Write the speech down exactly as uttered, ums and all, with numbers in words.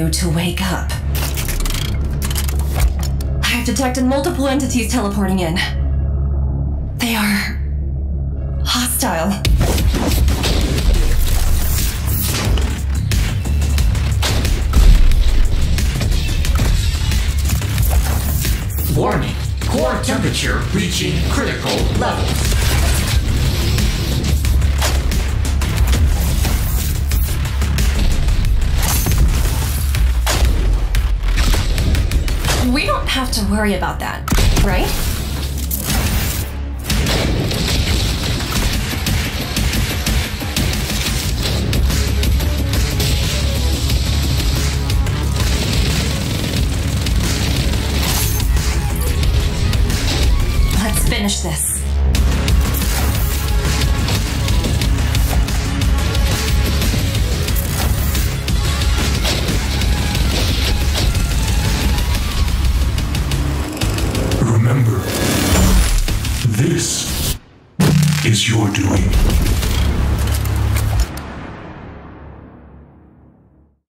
you to wake up. I've detected multiple entities teleporting in. They are hostile. Warning, core temperature reaching critical levels. We don't have to worry about that, right? Let's finish this. Remember, this is your doing.